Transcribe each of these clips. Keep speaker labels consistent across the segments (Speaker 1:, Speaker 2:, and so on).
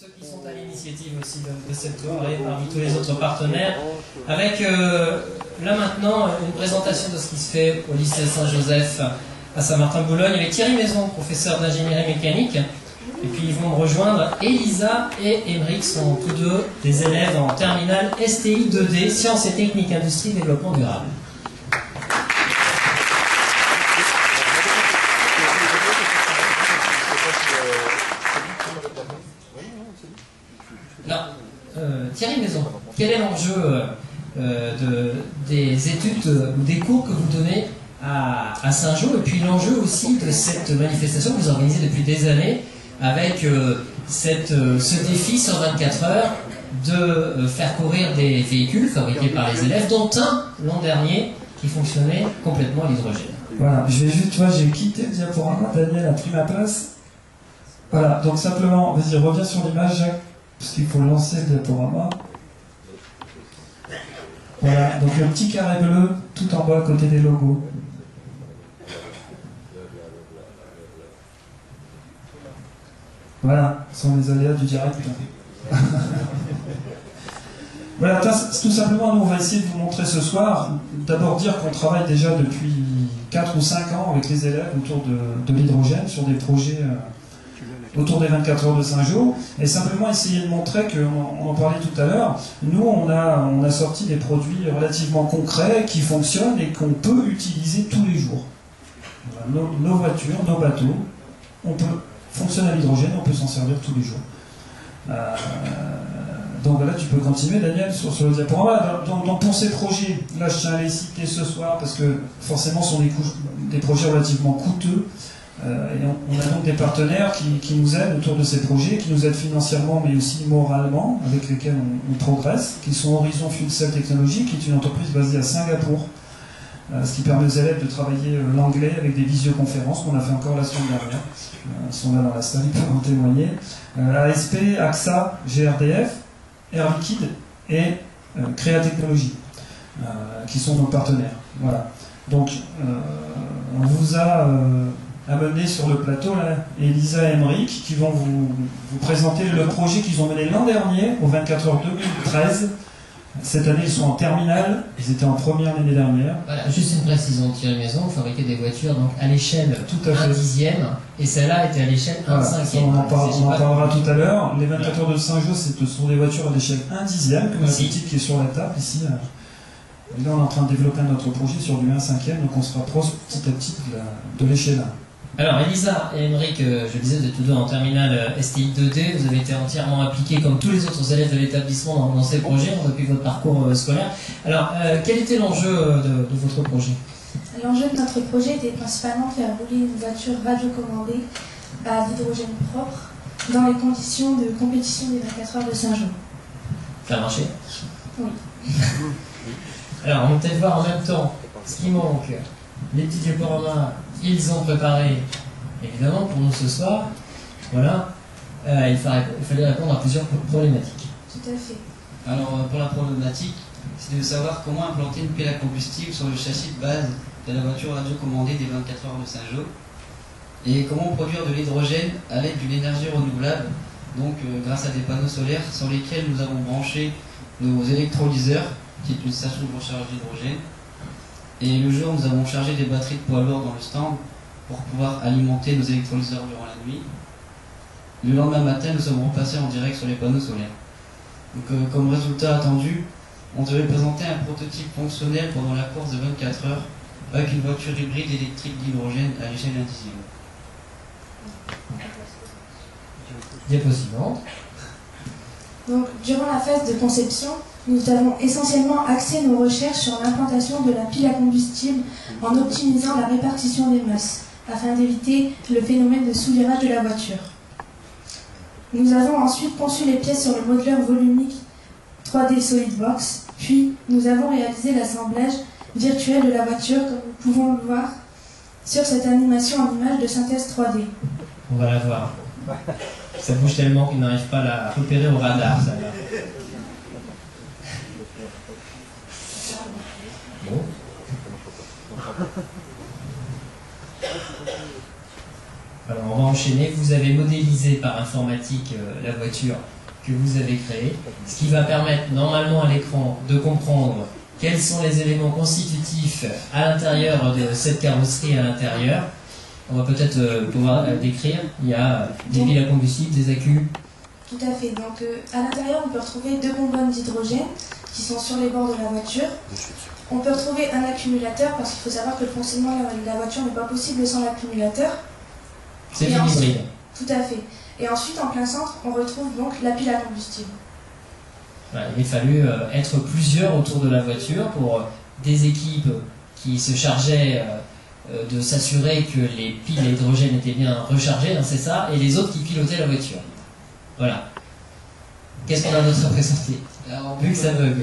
Speaker 1: ceux qui sont à l'initiative aussi de cette soirée, parmi tous les autres partenaires, avec là maintenant une présentation de ce qui se fait au lycée Saint-Joseph à Saint-Martin-de-Boulogne avec Thierry Maison, professeur d'ingénierie mécanique. Et puis ils vont me rejoindre. Elisa et Émeric sont tous deux des élèves en terminale STI 2D, Sciences et Techniques, Industrie, Développement Durable. Alors, Thierry Maison, quel est l'enjeu des études ou des cours que vous donnez à Saint-Jean, et puis l'enjeu aussi de cette manifestation que vous organisez depuis des années avec ce défi sur 24 heures de faire courir des véhicules fabriqués par les élèves, dont un l'an dernier qui fonctionnait complètement à l'hydrogène.
Speaker 2: Voilà, je vais juste, tu vois, j'ai quitté le diaporama, Daniel a pris ma place. Voilà, donc simplement, vas-y, reviens sur l'image, Jacques, parce qu'il faut lancer le diaporama. Voilà, donc le petit carré bleu tout en bas à côté des logos. Voilà, ce sont les aléas du direct. Voilà, tout simplement, nous on va essayer de vous montrer ce soir, d'abord dire qu'on travaille déjà depuis 4 ou 5 ans avec les élèves autour de l'hydrogène sur des projets autour des 24 heures de Saint-Jean, et simplement essayer de montrer qu'on en parlait tout à l'heure, nous on a sorti des produits relativement concrets qui fonctionnent et qu'on peut utiliser tous les jours. Voilà, nos voitures, nos bateaux, on peut fonctionner à l'hydrogène, on peut s'en servir tous les jours. Donc voilà, tu peux continuer Daniel sur le diaporama. Donc pour ces projets, là je tiens à les citer ce soir parce que forcément ce sont des projets relativement coûteux. Et on a donc des partenaires qui nous aident autour de ces projets, qui nous aident financièrement mais aussi moralement, avec lesquels on progresse, qui sont Horizon Fuel Cell Technologies, qui est une entreprise basée à Singapour, ce qui permet aux élèves de travailler l'anglais avec des visioconférences qu'on a fait encore la semaine dernière. Ils sont là dans la salle, ils peuvent en témoigner. ASP, AXA, GRDF, Air Liquide et Créa Technologies, qui sont nos partenaires. Voilà. Donc, on vous a amené sur le plateau, là, Elisa et Émeric, qui vont vous présenter le projet qu'ils ont mené l'an dernier, au 24 heures 2013. Cette année, ils sont en terminale, ils étaient en première l'année dernière.
Speaker 1: Voilà, juste une précision, Thierry Maison, vous fabriquez des voitures donc à l'échelle 1 dixième, et celle-là était à l'échelle 1 cinquième.
Speaker 2: On en parlera tout à l'heure. Les 24 heures de Saint-Jean, ce sont des voitures à l'échelle 1 dixième, comme ce type qui est sur la table ici. Et là, on est en train de développer notre projet sur du 1 cinquième, donc on se rapproche petit à petit de l'échelle 1.
Speaker 1: Alors, Elisa et Émeric, je disais, vous êtes tous deux en terminale STI 2D, vous avez été entièrement impliqués, comme tous les autres élèves de l'établissement, dans ces projets, depuis votre parcours scolaire. Alors, quel était l'enjeu de votre projet?
Speaker 3: L'enjeu de notre projet était principalement de faire rouler une voiture radiocommandée à l'hydrogène propre dans les conditions de compétition des 24 heures de Saint-Jean.
Speaker 1: Ça a marché?
Speaker 3: Oui.
Speaker 1: Alors, on va peut-être voir en même temps ce qui manque. Les petits diaporamas, ils ont préparé, évidemment, pour nous ce soir. Voilà. Il fallait répondre à plusieurs problématiques.
Speaker 3: Tout à fait.
Speaker 4: Alors, pour la problématique, c'est de savoir comment implanter une pile à combustible sur le châssis de base de la voiture radiocommandée des 24 heures de Saint-Jean, et comment produire de l'hydrogène à l'aide d'une énergie renouvelable, donc grâce à des panneaux solaires sur lesquels nous avons branché nos électrolyseurs, qui est une station de recharge d'hydrogène. Et le jour, nous avons chargé des batteries de poids lourds dans le stand pour pouvoir alimenter nos électrolyseurs durant la nuit. Le lendemain matin, nous sommes repassés en direct sur les panneaux solaires. Donc, comme résultat attendu, on devait présenter un prototype fonctionnel pendant la course de 24 heures avec une voiture hybride électrique d'hydrogène à l'échelle 1 dixième.
Speaker 1: Diapo suivante.
Speaker 3: Donc, durant la phase de conception, nous avons essentiellement axé nos recherches sur l'implantation de la pile à combustible en optimisant la répartition des masses, afin d'éviter le phénomène de sous-virage de la voiture. Nous avons ensuite conçu les pièces sur le modeleur volumique 3D SolidWorks, puis nous avons réalisé l'assemblage virtuel de la voiture, comme nous pouvons le voir sur cette animation en image de synthèse 3D.
Speaker 1: On va la voir. Ça bouge tellement qu'il n'arrive pas à la repérer au radar, ça là. Bon. Alors on va enchaîner. Vous avez modélisé par informatique la voiture que vous avez créé, ce qui va permettre normalement à l'écran de comprendre quels sont les éléments constitutifs à l'intérieur de cette carrosserie à l'intérieur. On va peut-être pouvoir décrire. Il y a des piles à combustible, des accus.
Speaker 3: Tout à fait. Donc à l'intérieur, on peut retrouver 2 bonbonnes d'hydrogène qui sont sur les bords de la voiture. On peut retrouver un accumulateur parce qu'il faut savoir que le fonctionnement de la voiture n'est pas possible sans l'accumulateur.
Speaker 1: C'est une hybride.
Speaker 3: Tout à fait. Et ensuite, en plein centre, on retrouve donc la pile à combustible.
Speaker 1: Voilà, il a fallu être plusieurs autour de la voiture pour des équipes qui se chargeaient de s'assurer que les piles à hydrogène étaient bien rechargées, hein, c'est ça, et les autres qui pilotaient la voiture. Voilà. Qu'est-ce qu'on a d'autre à présenter?
Speaker 4: Alors,
Speaker 1: Vu que ça bug.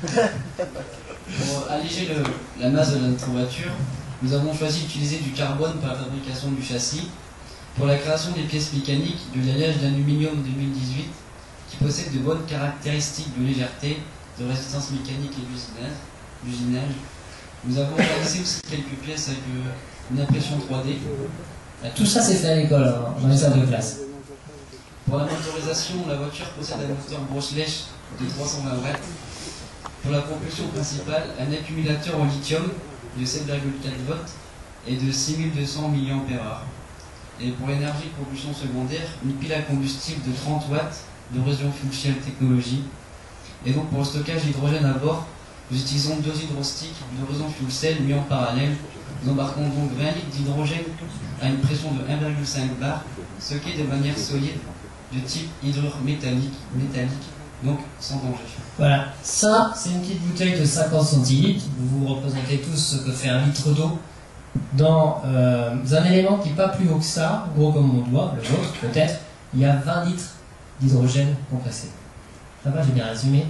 Speaker 4: pour alléger la masse de notre voiture, nous avons choisi d'utiliser du carbone pour la fabrication du châssis. Pour la création des pièces mécaniques, de l'alliage d'aluminium 2018 qui possède de bonnes caractéristiques de légèreté, de résistance mécanique et d'usinage. Nous avons réalisé aussi quelques pièces avec une impression 3D.
Speaker 1: Tout ça c'est fait à l'école, hein, dans les salles de classe.
Speaker 4: Pour la motorisation, la voiture possède un moteur Broche-Lèche de 320 watts. Pour la propulsion principale, un accumulateur au lithium de 7,4 volts et de 6200 mAh. Et pour l'énergie de propulsion secondaire, une pile à combustible de 30 watts de Resion Fuel Cell Technology. Et donc pour le stockage d'hydrogène à bord, nous utilisons 2 hydrosticks de Resion Fuel Cell mis en parallèle. Nous embarquons donc 20 litres d'hydrogène à une pression de 1,5 bar, stocké de manière solide, de type hydrure métallique, donc sans danger.
Speaker 1: Voilà, ça c'est une petite bouteille de 50 centilitres. Vous vous représentez tous ce que fait un litre d'eau dans un élément qui n'est pas plus haut que ça, gros comme mon doigt, le vôtre peut-être. Il y a 20 litres d'hydrogène compressé. Ça va, j'ai bien résumé.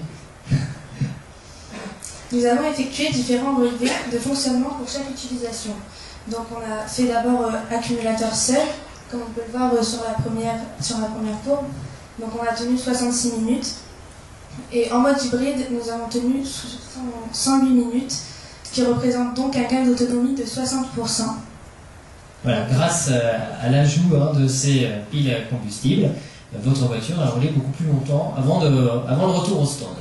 Speaker 3: Nous avons effectué différents brevets de fonctionnement pour chaque utilisation. Donc on a fait d'abord accumulateur seul, comme on peut le voir sur la première courbe. Donc on a tenu 66 minutes. Et en mode hybride, nous avons tenu 108 minutes, qui représente donc un gain d'autonomie de 60%.
Speaker 1: Voilà, grâce à l'ajout de ces piles à combustible, votre voiture a roulé beaucoup plus longtemps avant le retour au stand.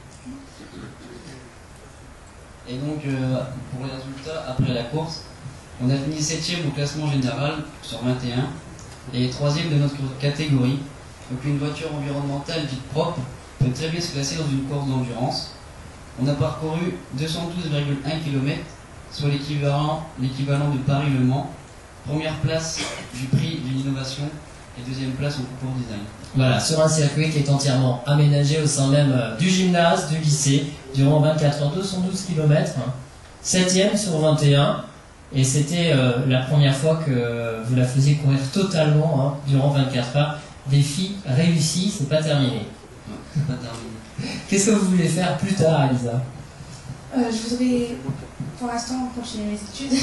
Speaker 4: Et donc, pour les résultats, après la course, on a fini 7e au classement général sur 21 et 3e de notre catégorie. Donc une voiture environnementale dite propre peut très bien se classer dans une course d'endurance. On a parcouru 212,1 km, soit l'équivalent de Paris-Le Mans. Première place du prix de l'innovation et 2e place au concours design.
Speaker 1: Voilà, sur un circuit qui est entièrement aménagé au sein même du gymnase, du lycée, durant 24 heures, 212 km, 7e sur 21, et c'était la première fois que vous la faisiez courir totalement durant 24 heures. Défi réussi, c'est pas terminé.
Speaker 4: C'est pas terminé.
Speaker 1: Qu'est-ce que vous voulez faire plus tard, Elisa?
Speaker 3: Je voudrais, pour l'instant, continuer mes études.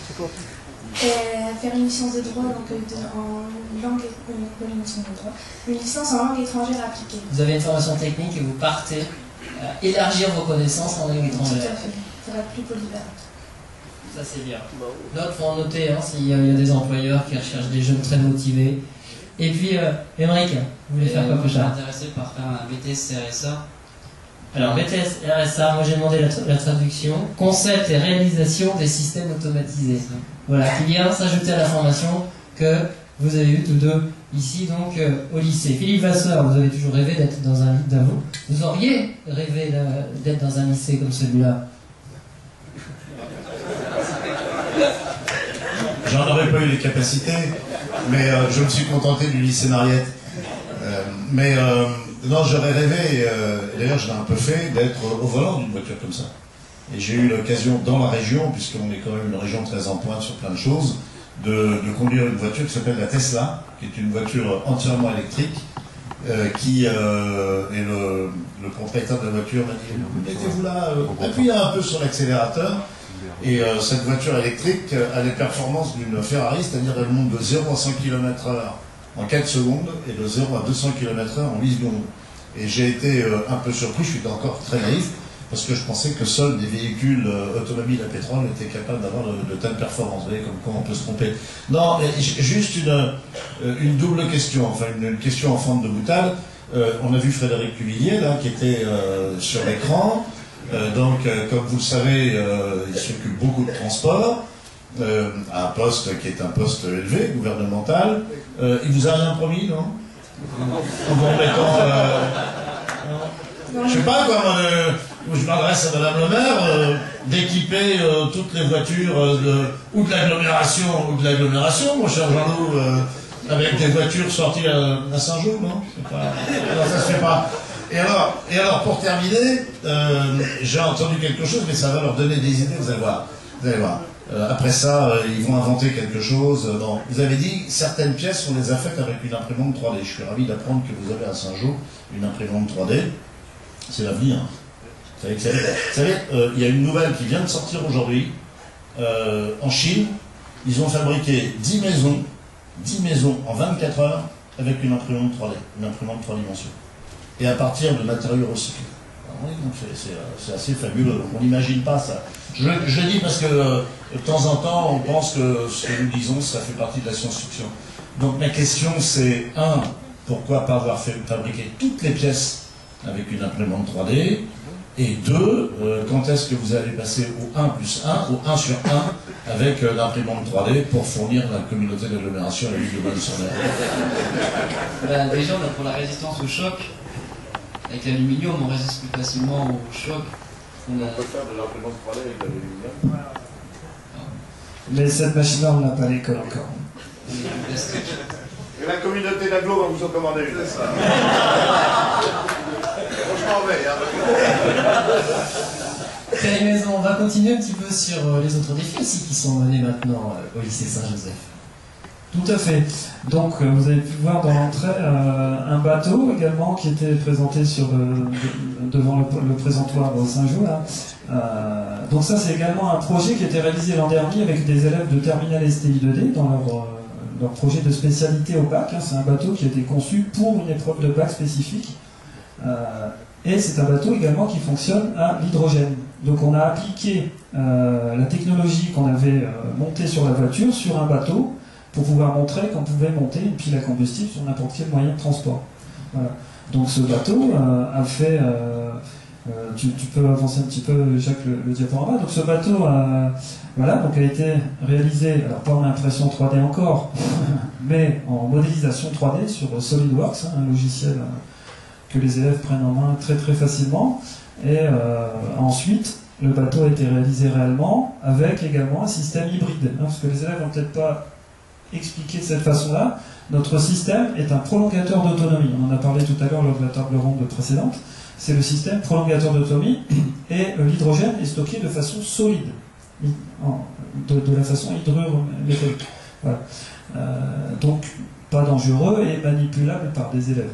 Speaker 3: Et faire une licence de droit en langue une licence en langue étrangère appliquée.
Speaker 1: Vous avez une formation technique et vous partez élargir vos connaissances en langue étrangère.
Speaker 3: Tout à fait, ça va être plus polyvalent.
Speaker 1: Ça c'est bien. D'autres faut en noter s'il y a des employeurs qui recherchent des jeunes très motivés. Et puis, Émeric, vous voulez faire quoi plus tard?
Speaker 4: Je suis intéressé par faire un BTS RSA.
Speaker 1: Alors BTS RSA, moi j'ai demandé la traduction. Concept et réalisation des systèmes automatisés. Voilà, qui vient s'ajouter à la formation que vous avez eue tous deux ici donc au lycée. Philippe Vasseur, vous avez toujours rêvé d'être dans un vous auriez rêvé d'être dans un lycée comme celui-là?
Speaker 5: J'en aurais pas eu les capacités, mais je me suis contenté du lycée Mariette. Non, j'aurais rêvé, d'ailleurs je l'ai un peu fait, d'être au volant d'une voiture comme ça. Et j'ai eu l'occasion dans la région, puisqu'on est quand même une région très en pointe sur plein de choses, de conduire une voiture qui s'appelle la Tesla, qui est une voiture entièrement électrique, et le propriétaire de la voiture m'a dit « Mettez-vous là, appuyez un peu sur l'accélérateur ». Et cette voiture électrique a les performances d'une Ferrari, c'est-à-dire elle monte de 0 à 100 km/h en 4 secondes et de 0 à 200 km/h en 8 secondes. Et j'ai été un peu surpris, je suis encore très naïf, parce que je pensais que seuls des véhicules automobiles à pétrole étaient capables d'avoir de telles performances. Vous voyez comme quoi on peut se tromper. Non, juste une double question, enfin une question en forme de boutade. On a vu Frédéric Cuvillier, là, qui était sur l'écran. Comme vous le savez, il s'occupe beaucoup de transport, à un poste qui est un poste élevé, gouvernemental. Il vous a rien promis, non? En vous remettant... je sais pas, quoi, moi, je m'adresse à Madame le maire, d'équiper toutes les voitures ou de l'agglomération, mon cher Jean-Loup, avec des voitures sorties à Saint-Jean, non? Alors, ça se fait pas. Et alors, pour terminer, j'ai entendu quelque chose, mais ça va leur donner des idées, vous allez voir. Vous allez voir. Après ça, ils vont inventer quelque chose. Bon, vous avez dit, certaines pièces, on les a faites avec une imprimante 3D. Je suis ravi d'apprendre que vous avez à Saint-Jean une imprimante 3D. C'est l'avenir. Vous savez, il y a une nouvelle qui vient de sortir aujourd'hui. En Chine, ils ont fabriqué 10 maisons en 24 heures avec une imprimante 3D, une imprimante 3 dimensions. Et à partir de matériaux recyclés. Oui, donc c'est assez fabuleux. Donc on n'imagine pas ça. Je le dis parce que de temps en temps, on pense que ce que nous disons, ça fait partie de la science-fiction. Donc ma question, c'est pourquoi pas avoir fabriqué toutes les pièces avec une imprimante 3D? Et 2, quand est-ce que vous allez passer au 1 plus 1, au 1 sur 1, avec l'imprimante 3D pour fournir la communauté d'agglomération à la ville de Bonne-sur-Mer?
Speaker 4: Déjà, pour la résistance au choc, avec l'aluminium, on résiste plus facilement au choc.
Speaker 5: On peut faire de l'imprimante 3D avec l'aluminium.
Speaker 2: Mais cette machine-là, on n'a pas à l'école encore.
Speaker 5: Et la communauté d'agglo va vous en commander une. C'est ça. Franchement,
Speaker 1: Thierry Maison, on va continuer un petit peu sur les autres défis aussi qui sont menés maintenant au lycée Saint-Joseph.
Speaker 2: Tout à fait. Donc, vous avez pu voir dans l'entrée un bateau également qui était présenté devant le présentoir au Saint-Jean. Donc ça, c'est également un projet qui a été réalisé l'an dernier avec des élèves de terminale STI 2D dans leur projet de spécialité au bac. C'est un bateau qui a été conçu pour une épreuve de bac spécifique. Et c'est un bateau également qui fonctionne à l'hydrogène. Donc on a appliqué la technologie qu'on avait montée sur la voiture sur un bateau pour pouvoir montrer qu'on pouvait monter une pile à combustible sur n'importe quel moyen de transport. Voilà. Donc ce bateau a fait... tu peux avancer un petit peu, Jacques, le diaporama. Donc ce bateau donc a été réalisé, alors pas en impression 3D encore, mais en modélisation 3D sur SolidWorks, un logiciel que les élèves prennent en main très très facilement. Et ensuite, le bateau a été réalisé réellement avec également un système hybride. Parce que les élèves n'ont peut-être pas expliqué de cette façon-là. Notre système est un prolongateur d'autonomie. On en a parlé tout à l'heure lors de la table ronde précédente. C'est le système prolongateur d'autonomie et l'hydrogène est stocké de façon solide, de la façon hydrométallique. Voilà. Donc pas dangereux et manipulable par des élèves.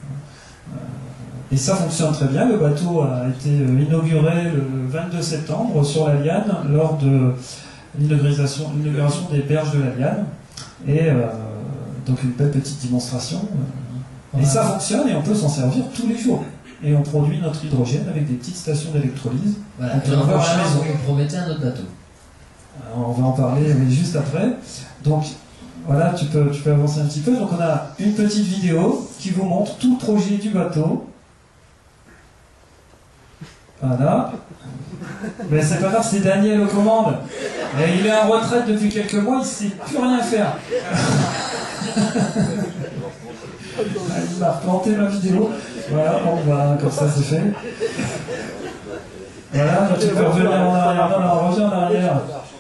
Speaker 2: Et ça fonctionne très bien. Le bateau a été inauguré le 22 septembre sur la Liane lors de l'inauguration des berges de la Liane. Et donc une belle petite démonstration. Et ça fonctionne et on peut s'en servir tous les jours. Et on produit notre hydrogène avec des petites stations d'électrolyse.
Speaker 1: Voilà, et l'an prochain, vous promettez un autre bateau.
Speaker 2: Alors, on va en parler mais juste après. Donc voilà, tu peux avancer un petit peu. Donc on a une petite vidéo qui vous montre tout le projet du bateau. Voilà. Mais c'est pas grave, c'est Daniel aux commandes. Et il est en retraite depuis quelques mois, il ne sait plus rien faire. Il m'a replanté ma vidéo. Voilà, comme ça c'est fait. Voilà, tu peux revenir en arrière. Non, reviens en arrière.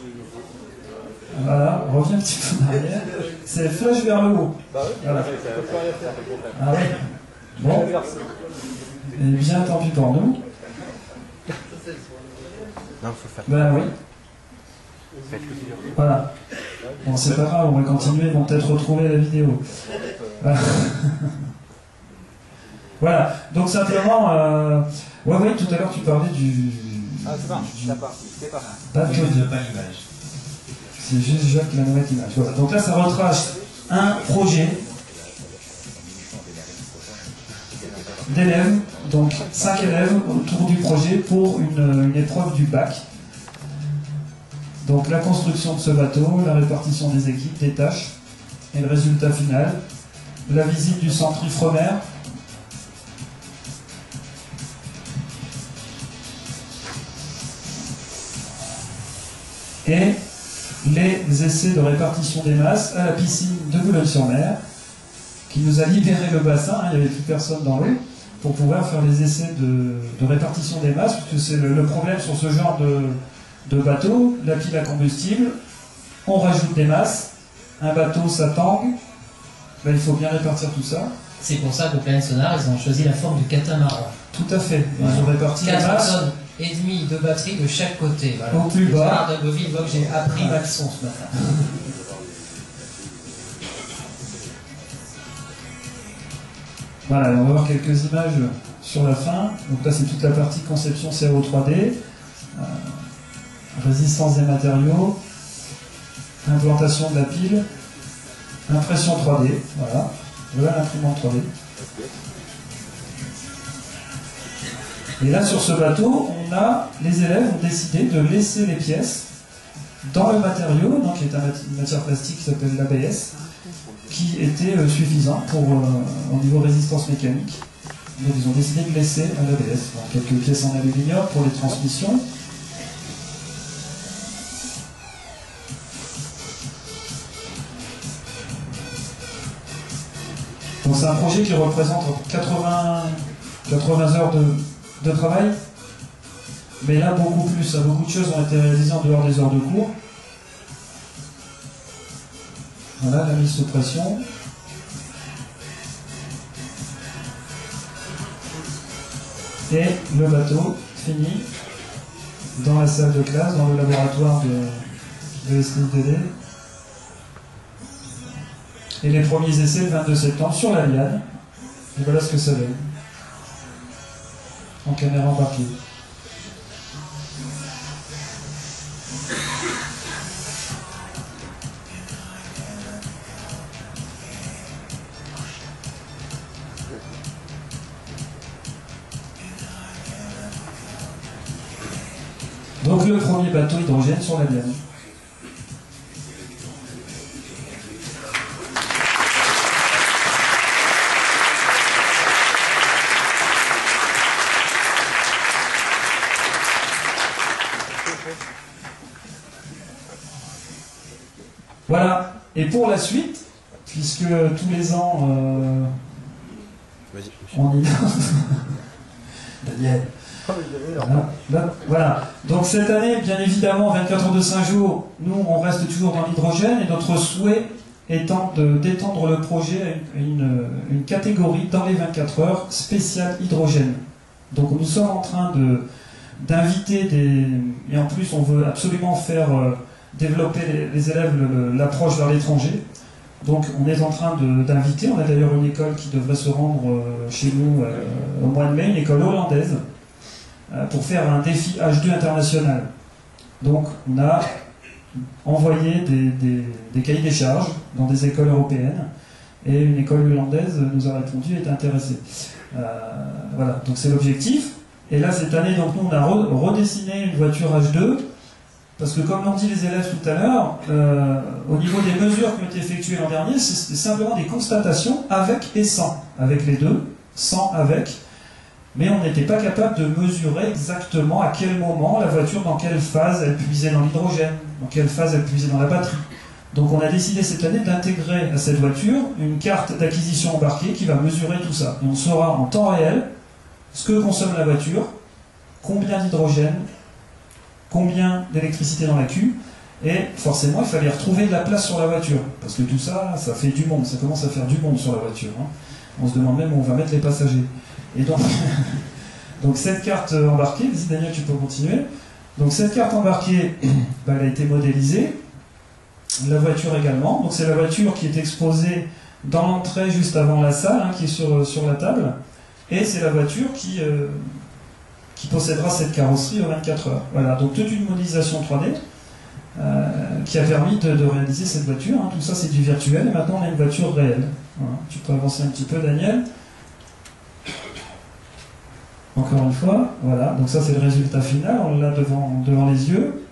Speaker 2: Voilà, reviens un petit peu en arrière. C'est flash vers le haut. Voilà. Ah oui. Bon. Et bien, tant pis pour nous.
Speaker 6: Non, faut faire.
Speaker 2: Ben oui. Voilà. Bon, c'est pas grave, on va continuer, ils vont peut-être retrouver la vidéo. Voilà. Donc simplement, oui, tout à l'heure tu parlais du.
Speaker 6: Ah, c'est pas.
Speaker 2: Pas
Speaker 4: l'image.
Speaker 2: C'est juste Jacques qui va nous mettre l'image. Voilà. Donc là, ça retrace un projet d'élèves, donc 5 élèves autour du projet pour une épreuve du bac. Donc la construction de ce bateau, la répartition des équipes, des tâches, et le résultat final, la visite du centre Ifremer, et les essais de répartition des masses à la piscine de Boulogne-sur-Mer, qui nous a libéré le bassin, il n'y avait plus personne dans l'eau, pour pouvoir faire les essais de répartition des masses, parce que c'est le problème sur ce genre de bateau, la pile à combustible, on rajoute des masses, un bateau ça tangue, ben, il faut bien répartir tout ça.
Speaker 1: C'est pour ça qu'au Planète Sonar, ils ont choisi la forme du catamaran.
Speaker 2: Tout à fait, ils ont réparti les
Speaker 1: 4
Speaker 2: masses.
Speaker 1: tonnes et demi de batterie de chaque côté. Voilà.
Speaker 2: Au plus bas.
Speaker 1: D'Agoville voit que j'ai appris la leçon ce matin.
Speaker 2: Voilà, on va voir quelques images sur la fin. Donc là, c'est toute la partie conception CAO 3D, résistance des matériaux, implantation de la pile, impression 3D. Voilà, voilà l'imprimante 3D. Et là, sur ce bateau, les élèves ont décidé de laisser les pièces dans le matériau, donc qui est une matière plastique qui s'appelle l'ABS, qui était suffisant au niveau résistance mécanique. Donc ils ont décidé de laisser à l'ABS. Quelques pièces en aluminium pour les transmissions. Donc c'est un projet qui représente 80 heures de travail, mais là beaucoup plus. Beaucoup de choses ont été réalisées en dehors des heures de cours. Voilà la mise sous pression. Et le bateau fini dans la salle de classe, dans le laboratoire de SNIDD. Et les premiers essais le 22 septembre sur la liane. Et voilà ce que ça donne. En caméra embarquée. Donc le premier bateau hydrogène sur la liane. Voilà. Et pour la suite, puisque tous les ans, on y Daniel. Voilà. Donc cette année, bien évidemment, 24 heures de 5 jours, nous, on reste toujours dans l'hydrogène et notre souhait étant d'étendre le projet à une catégorie dans les 24 heures spéciale hydrogène. Donc nous sommes en train d'inviter et en plus on veut absolument faire développer les élèves l'approche vers l'étranger. Donc on est en train d'inviter, on a d'ailleurs une école qui devrait se rendre chez nous au mois de mai, une école hollandaise, pour faire un défi H2 international. Donc on a envoyé des cahiers des charges dans des écoles européennes et une école hollandaise nous a répondu et est intéressée. Voilà, donc c'est l'objectif. Et là cette année, donc, nous on a redessiné une voiture H2 parce que comme l'ont dit les élèves tout à l'heure, au niveau des mesures qui ont été effectuées l'an dernier, c'est simplement des constatations avec et sans, avec les deux, sans avec. Mais on n'était pas capable de mesurer exactement à quel moment la voiture, dans quelle phase elle puisait dans l'hydrogène, dans quelle phase elle puisait dans la batterie. Donc on a décidé cette année d'intégrer à cette voiture une carte d'acquisition embarquée qui va mesurer tout ça. Et on saura en temps réel ce que consomme la voiture, combien d'hydrogène, combien d'électricité dans la cuve, et forcément il fallait retrouver de la place sur la voiture, parce que tout ça, ça fait du monde, ça commence à faire du monde sur la voiture. Hein. On se demande même où on va mettre les passagers. Et donc, donc cette carte embarquée, vas-y Daniel, tu peux continuer. Donc cette carte embarquée, bah, elle a été modélisée, la voiture également. Donc c'est la voiture qui est exposée dans l'entrée juste avant la salle, hein, qui est sur la table, et c'est la voiture qui possédera cette carrosserie aux 24 heures. Voilà, donc toute une modélisation 3D qui a permis de réaliser cette voiture. Hein. Tout ça c'est du virtuel, et maintenant on a une voiture réelle. Voilà. Tu peux avancer un petit peu Daniel. Encore une fois, voilà, donc ça c'est le résultat final, on l'a devant les yeux.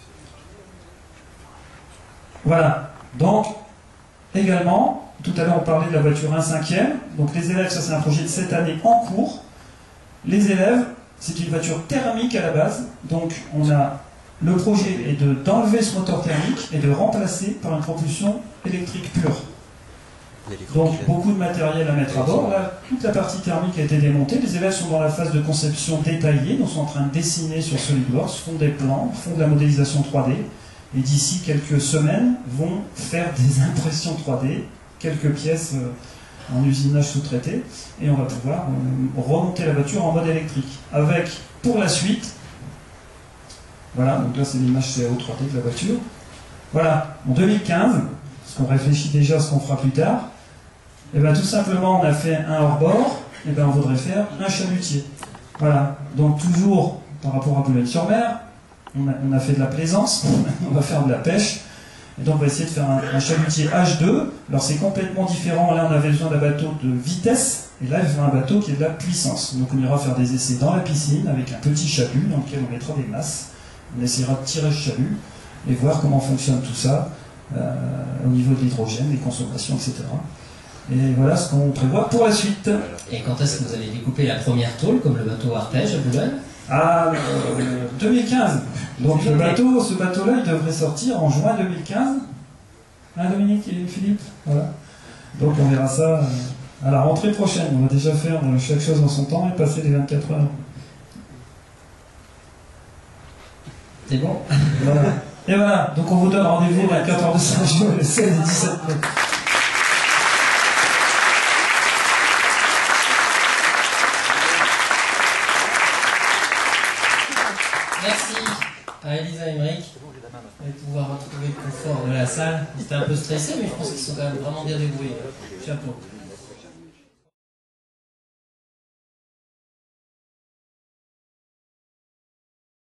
Speaker 2: Voilà, donc également, tout à l'heure on parlait de la voiture 1/5e, donc les élèves, ça c'est un projet de cette année en cours. Les élèves, c'est une voiture thermique à la base, donc on a Le projet est d'enlever ce moteur thermique et de remplacer par une propulsion électrique pure. Donc beaucoup de matériel à mettre à bord. Là, toute la partie thermique a été démontée. Les élèves sont dans la phase de conception détaillée, donc sont en train de dessiner sur SolidWorks, font des plans, font de la modélisation 3D, et d'ici quelques semaines vont faire des impressions 3D, quelques pièces en usinage sous-traité, et on va pouvoir remonter la voiture en mode électrique. Avec, pour la suite, voilà, donc là c'est l'image CAO 3D de la voiture. Voilà, en 2015, parce qu'on réfléchit déjà à ce qu'on fera plus tard, et bien tout simplement on a fait un hors-bord, et bien on voudrait faire un chalutier. Voilà, donc toujours par rapport à Boulogne-sur-Mer, on a fait de la plaisance, on va faire de la pêche, et donc on va essayer de faire un chalutier H2. Alors c'est complètement différent, là on avait besoin d'un bateau de vitesse, et là il faut un bateau qui est de la puissance. Donc on ira faire des essais dans la piscine avec un petit chalut dans lequel on mettra des masses, on essaiera de tirer le chalut et voir comment fonctionne tout ça au niveau de l'hydrogène, des consommations, etc. Et voilà ce qu'on prévoit pour la suite.
Speaker 1: Et quand est-ce que vous allez découper la première tôle, comme le bateau Arpège à Boulogne?
Speaker 2: Ah, 2015. Donc ce bateau-là, il devrait sortir en juin 2015. Hein, Dominique et Philippe? Voilà. Donc on verra ça à la rentrée prochaine. On va déjà faire chaque chose en son temps et passer les 24 heures.
Speaker 1: C'est bon?
Speaker 2: Voilà. Et voilà, donc on vous donne rendez-vous le 14 de Saint-Gilles, le 16 et 17 mai.
Speaker 1: Merci à Elisa Emmerich de pouvoir retrouver le confort de la salle. Ils étaient un peu stressés, mais je pense qu'ils sont quand même vraiment bien débrouillés. Chapeau.